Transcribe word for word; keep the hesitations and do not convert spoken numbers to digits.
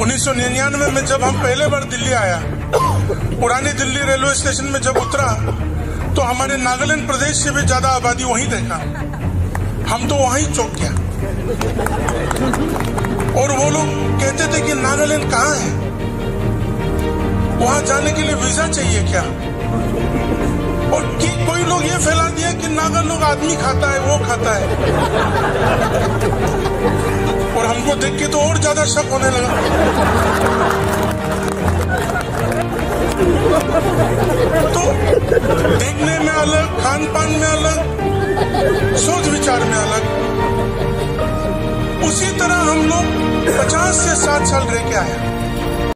उन्नीस सौ निन्यानवे में जब हम पहले बार दिल्ली आया, पुरानी दिल्ली रेलवे स्टेशन में जब उतरा तो हमारे नागालैंड प्रदेश से भी ज्यादा आबादी वहीं देखा। हम तो वहीं चौंक गया और वो लोग कहते थे कि नागालैंड कहाँ है, वहां जाने के लिए वीजा चाहिए क्या? और कि कोई लोग ये फैला दिया कि नागा लोग आदमी खाता है, वो खाता है। और हमको देख के तो और ज्यादा शक होने लगा। तो देखने में अलग, खान पान में अलग, सोच विचार में अलग। उसी तरह हम लोग पचास से साठ साल रह के आए।